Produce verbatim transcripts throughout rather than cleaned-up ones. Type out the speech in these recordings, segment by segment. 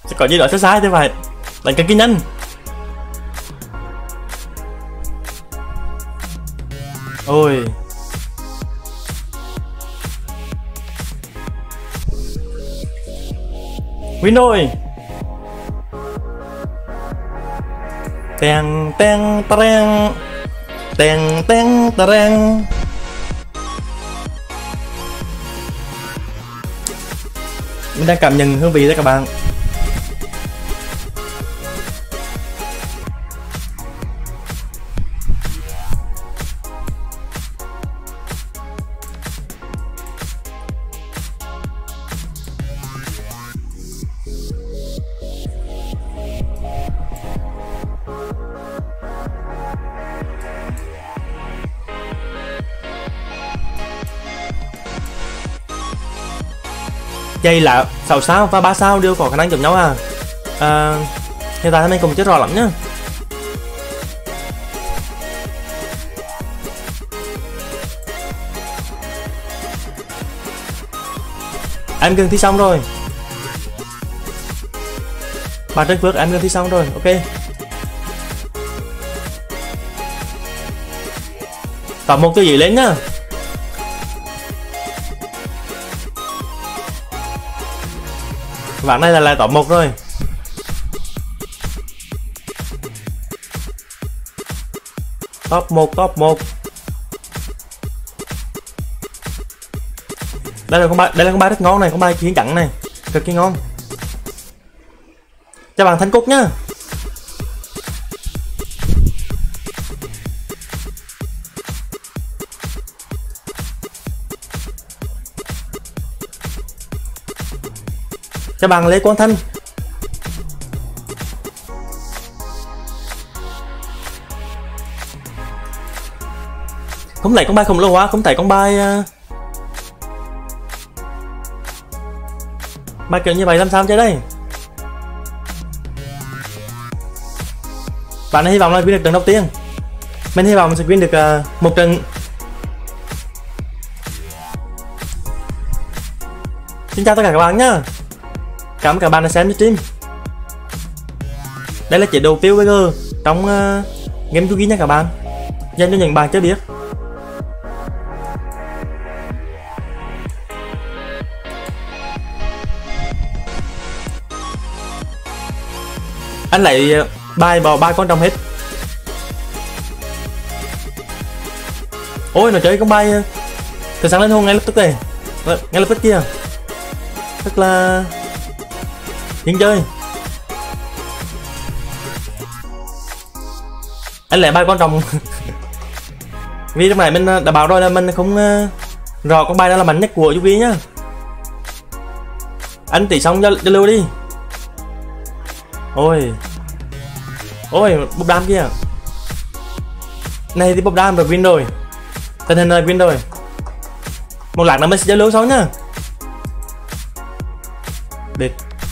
Sẽ có gì đó sai sai thế vậy. Đánh cực kỳ nhanh. Ôi. Win rồi. Teng teng teng. Teng teng teng. Mình đang cảm nhận hương vị đấy các bạn. Vậy là sáu sao và ba sao đều có khả năng giống nhau à. À hiện tại mình cũng chưa rõ lắm nhá. Em gần thi xong rồi. Bạn Trân Phước em gần thi xong rồi, ok. Tập một cái gì lên nhá. Bạn này là lại top một rồi. Top một, top một. Đây là con bài, đây là con bài rất ngon này, con bài chiến trận này, cực kỳ ngon. Cho bạn Thanh Cúc nhá. Cho bạn Lê Quang Thanh. Không thấy con bài khổng lồ quá, không thấy con bài uh... bài kiểu như vậy làm sao chơi đây. Bạn hy vọng là win được trận đầu tiên. Mình hy vọng sẽ win được uh, một trận. Xin chào tất cả các bạn nhá. Cảm ơn các bạn đã xem stream. Đây là chế độ pê vê giê trong uh, game Yugi nha các bạn, dành cho những bạn chưa biết. Anh lại uh, bài bỏ ba con trong hết. Ôi nó chơi con bài uh, từ sáng lên hôn ngay lập tức này, ngay lập tức kia, tức là những chơi. Anh lại bài quan trọng. Vì trong này mình đã bảo rồi là mình không uh, rõ con bài đó là mạnh nhất của Yugi nhá. Anh tỷ xong cho, cho lưu đi. Ôi ôi búp đam kia này thì búp đam rồi win rồi, tình hình rồi win rồi. Một lát nữa mình sẽ giao lưu sau nhá. Được.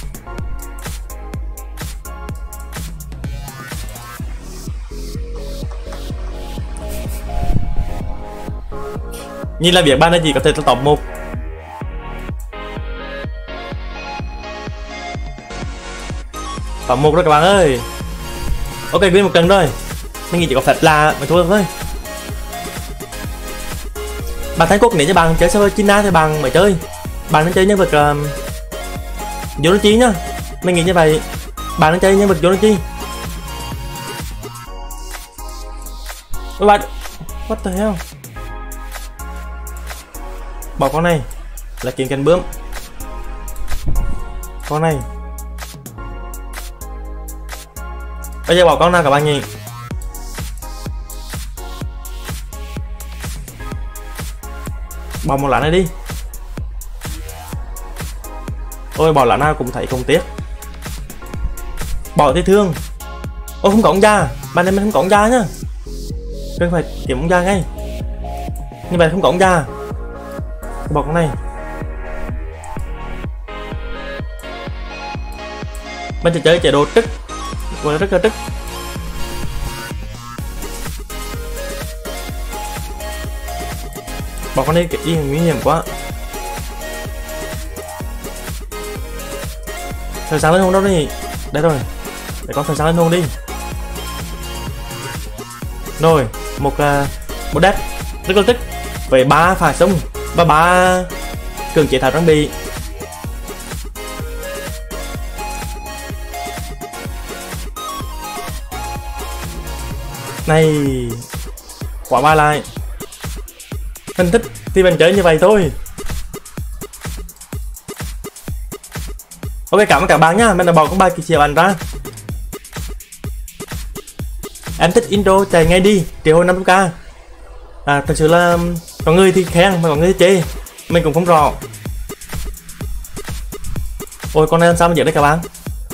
Nhìn là việc ban này chỉ có thể là top một. Top một rồi các bạn ơi. Ok, win một trận rồi. Mình nghĩ chỉ có phép là mà thua thôi. Bạn Thái Quốc nếu cho bạn chơi server China thì bạn mới chơi. Bạn nên chơi nhân vật uh, Yoruchi nhá. Mình nghĩ như vậy. Bạn nên chơi nhân vật Yoruchi. Ôi bạn, what the hell? Bỏ con này là kiện cánh bướm. Con này. Bây giờ bỏ con nào các bạn nhỉ? Bỏ một lá này đi. Ôi bỏ lá nào cũng thấy không tiếc. Bỏ thì thương. Ôi không có ông già. Bạn em mình không có ông già nhá. Cần phải kiếm ông già ngay. Như vậy không có ông già. Bỏ con này. Mình sẽ chơi chế độ trức. Gọi là rất là trức. Bỏ con này cái gì nguy hiểm quá. Thời sáng lên hôn đâu đi. Đây rồi. Để con thời sáng lên hôn đi. Rồi, một uh, một đép rất là tích với ba phá súng và ba cường chế thảo trang bị. Này, quả ba lại. Mình thích thì mình chơi như vậy thôi. Ok, cảm ơn các bạn nhá, mình đã bỏ con bài kỳ chiều ảnh ra. Em thích intro chạy ngay đi, triệu hồi năm trăm k. À, thật sự là có người thì khen mà có người thì chê, mình cũng không rõ. Ôi, con này làm sao mà dễ đấy các bạn.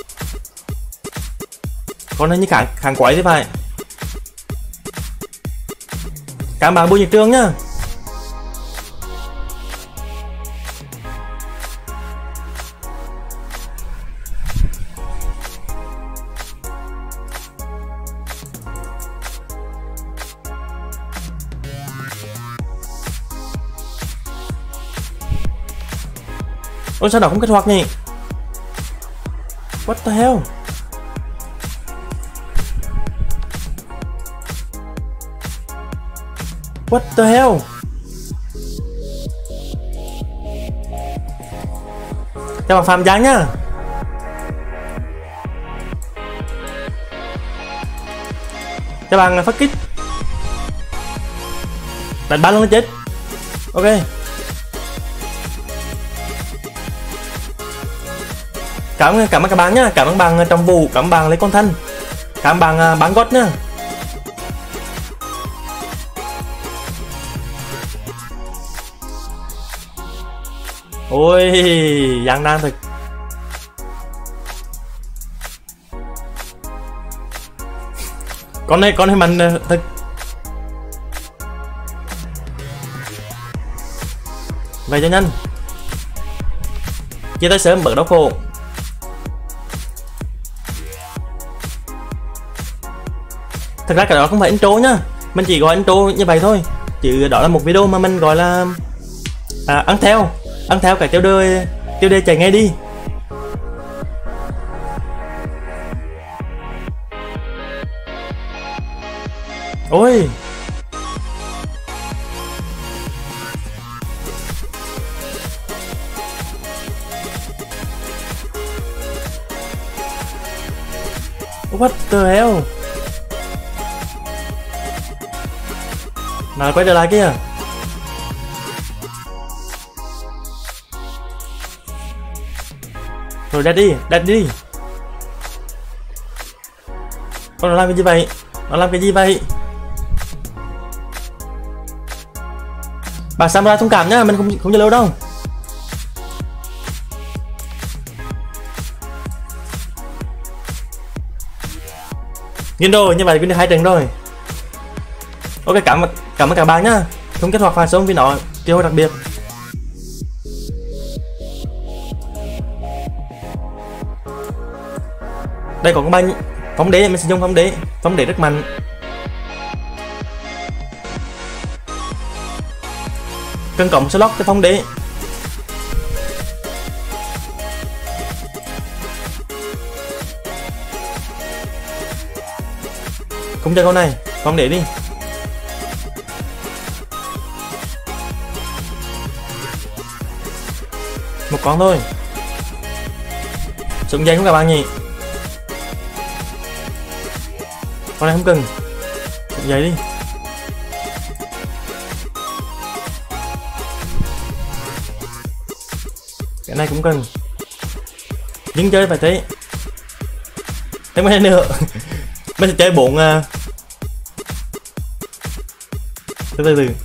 Con này như kháng, kháng quái thế phải. Các bạn buổi nhiệt trường nhá. Ôi sao nó không kích hoạt nhỉ? What the hell? What the hell? Cho bạn farm dáng nhá. Cho bạn phát kích. Đánh ba lần nó chết. Ok. Cảm ơn cảm ơn các bạn nhá, cảm ơn bạn trong vụ, cảm ơn bạn lấy con thân, cảm ơn bạn bán gót nhá. Ôi gian nan thật. Con này con này mình thật. Vậy cho nhanh. Chia tay sớm bớt đau khổ. Thật ra cái đó không phải intro nhá, mình chỉ gọi intro như vậy thôi, chứ đó là một video mà mình gọi là à, ăn theo ăn theo cái tiêu đề tiêu đề chạy ngay đi. Ôi what the hell. Nào quay trở lại kia. Rồi dead đi, dead đi. Con nó làm cái gì vậy? Nó làm cái gì vậy? Bà Samurai thông cảm nhá, mình không không chơi lâu đâu. Nghiên rồi, như vậy cũng được hai trận rồi. Ok, cảm ơn cảm ơn các bạn nhá. Không kết hoạt phá sông vì nó tiêu hồi đặc biệt. Đây có con banh phóng đế, mình sử dụng phóng đế, phóng đế rất mạnh. Cần cộng slot cho phóng đế. Không chơi con này, phóng đế đi. Một con thôi. Súng dây không các bạn nhỉ? Con này không cần. Súng dây đi. Cái này cũng cần. Nhưng chơi phải thế. Thêm một nữa. Mình sẽ chơi bốn uh... từ từ từ.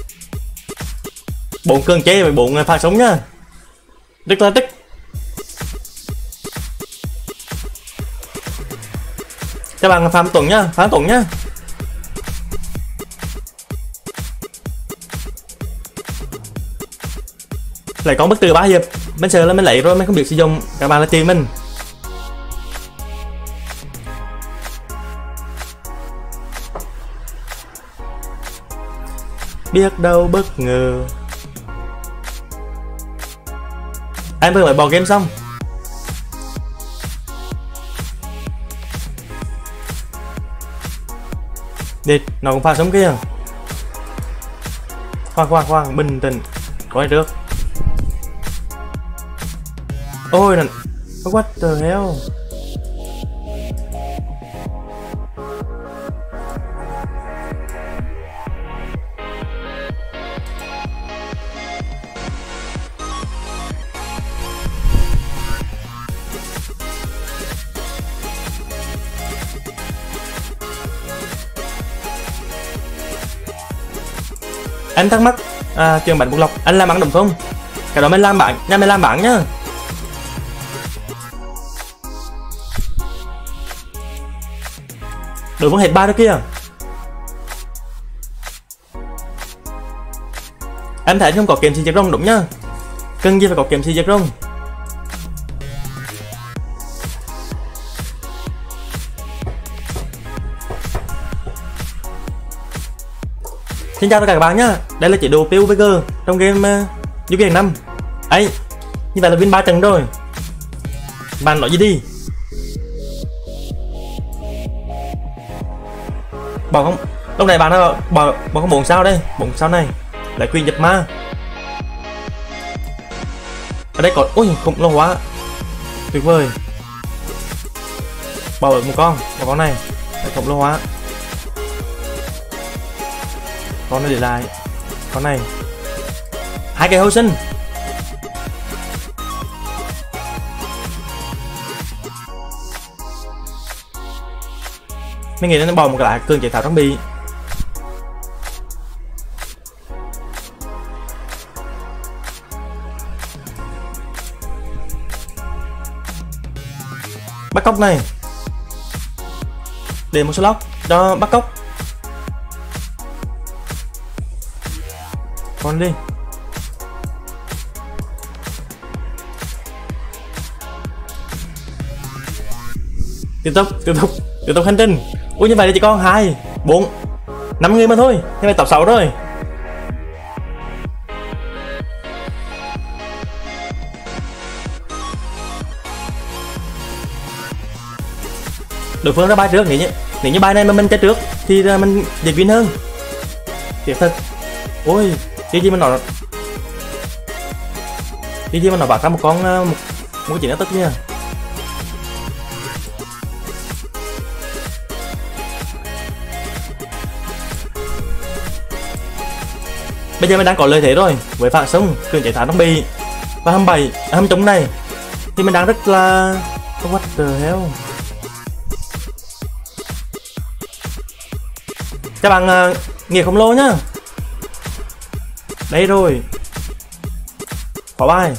Bốn cường chế và bốn pha súng nhá. Rất là tích. Các bạn farm tuần nhá, phá tuần nhá. Lại có bất tử ba hiệp, mình sợ là mình lấy rồi mình không biết sử dụng, các bạn là tìm mình. Biết đâu bất ngờ. Em vừa mới bỏ game xong. Đệt, nó cũng pha sống kia. Khoan khoan khoan, bình tĩnh. Có ai trước. Ôi nè. What the hell. Anh thắc mắc à, trường bắn bục lọc anh làm bắn đúng không? Cái đó mình làm bắn nha, mình làm bắn nhá. Đối phương hết ba đứa kia. Em thấy không có kiếm xì giật rồng đúng nhá. Cần gì phải có kiếm xì giật rồng. Xin chào tất cả các bạn nhá. Đây là chế độ pê u bê giê trong game uh, du ký năm. Ấy, như vậy là win ba trận rồi. Bạn nói gì đi? Bỏ không? Lúc này bạn nó bỏ bỏ không bốn sao đây, bốn sao này. Lại quyền giật ma. Ở đây có ôi khủng long hóa. Tuyệt vời. Bỏ một con, một con này. Lại khủng long hóa. Con nó để lại. Con này. Hai cái hồi sinh. Mình nghĩ nó bỏ một cái lại cường chế tạo trang bị. Bắt cóc này. Để một slot cho bắt cóc. Con đi. Tiếp tục, tiếp tục, tiếp tục hành trình. Ui như vậy thì chỉ còn hai, bốn, năm người mà thôi. Như vậy tập sáu rồi. Đối phương ra bài trước, nếu như, nếu như bài này mà mình chơi trước thì mình dễ win hơn. Thiệt thật. Ôi, cái gì mà nó cái gì mà nó bạc ra một con một, một cái chuyện đó tất nha. Bây giờ mình đang có lợi thế rồi, với phản sông, cường chế tạo trang bị và hầm bảy, hầm trống này thì mình đang rất là what the hell. Các bạn uh, nghĩa khổng lồ nhá. Đây rồi. Có bài.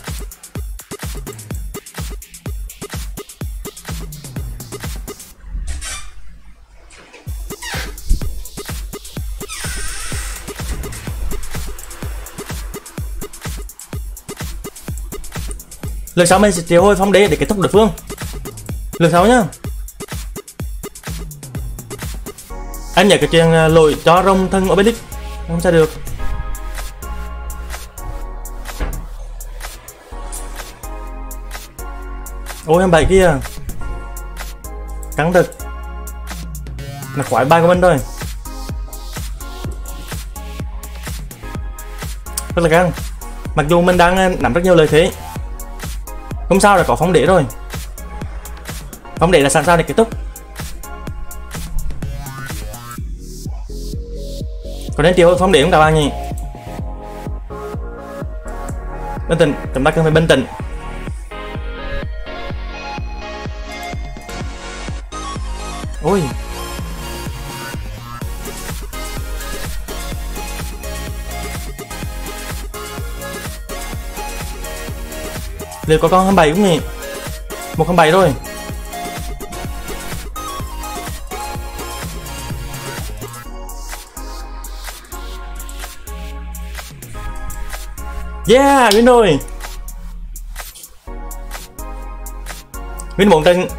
Lần sau mình sẽ triệu hồi phong đế để kết thúc đối phương. Lần sau nhá. Anh nhớ cái chuyện lỗi cho rồng thân Obelix không sao được. Ôi em bảy kia cắn được là khoái bài của mình rồi, rất là căng. Mặc dù mình đang nắm rất nhiều lợi thế, không sao, là có phóng đế rồi. Phóng đế là sẵn sàng để kết thúc. Có nên tiêu phóng đế không các bạn nhỉ? Bình tĩnh, chúng ta cần phải bình tĩnh. Ôi liệu có con hai bảy cũng nhỉ? Một hai bảy rồi. Yeah, win rồi. Win bốn trận.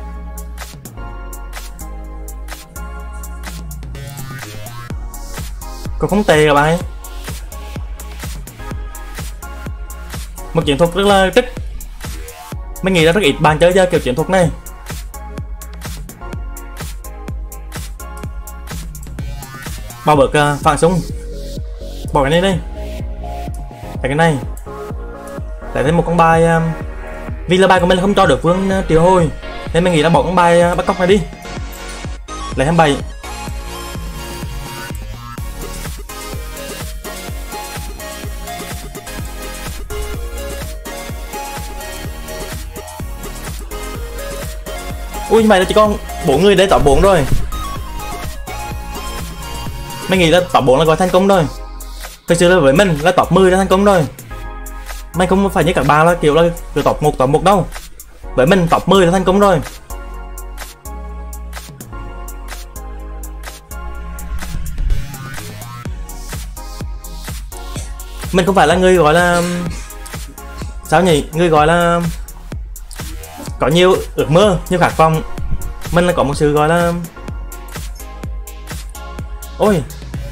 Còn không tệ các bạn. Một chiến thuật rất là tích. Mình nghĩ là rất ít bạn chơi ra kiểu chiến thuật này. Bỏ bớt uh, phản súng. Bỏ cái này đi. Cái cái này. Lại thêm một con bài uh, vì là bài của mình không cho được Vương uh, triệu hồi nên mình nghĩ là bỏ con bài uh, bắt cóc này đi. Lại thêm bảy. Ui, mày là chỉ còn bốn người để top bốn rồi. Mình nghĩ là top bốn là gọi thành công rồi. Thực sự là với mình là top mười là thành công rồi. Mày không phải như các bạn là kiểu là kiểu top một top một đâu. Với mình top mười là thành công rồi. Mình không phải là người gọi là sao nhỉ, người gọi là có nhiều ước mơ, nhiều khát vọng. Mình là có một sự gọi là ôi,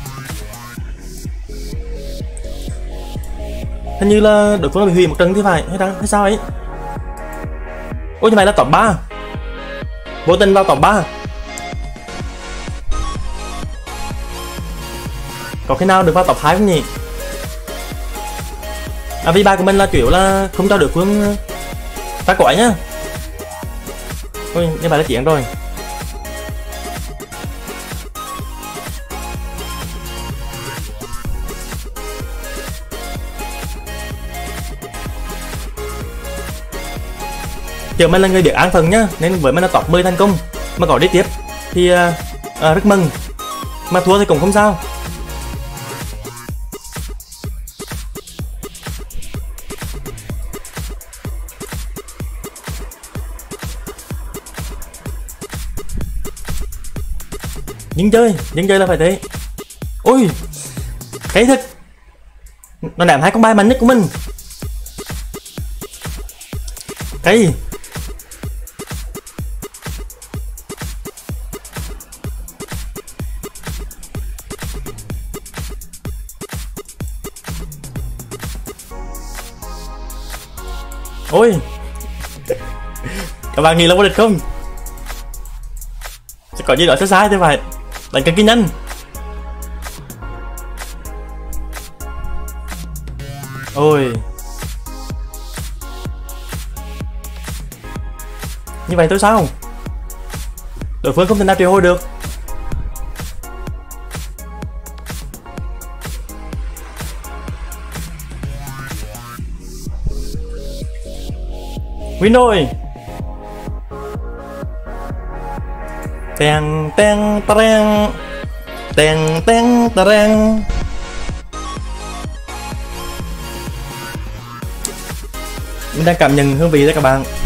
hình như là đối phương bị hủy một trận thì phải hay, hay sao ấy. Ôi, như vậy là top ba, vô tình vào top ba. Có khi nào được vào top hai không nhỉ? À, vì bài của mình là chủ yếu là không cho đối phương ra quả nhá. Ôi, như vậy là chuyện rồi. Kiểu mình là người được an phận nhá, nên với mình là top mười thành công. Mà có đi tiếp thì uh, uh, rất mừng. Mà thua thì cũng không sao. Nhưng chơi, nhưng chơi là phải thế. Ôi, cái thật. Nó ném hai con bài mạnh nhất của mình. Cái gì? Ôi, các bạn nghĩ là vô địch không? Sẽ có gì đó sai sai thế phải. Đánh cực kỳ nhanh. Ôi, như vậy tôi sao? Đối phương không thể nào triệu hồi được. Win rồi. Teng teng tareng, teng teng tareng. Mình đang cảm nhận hương vị đấy các bạn.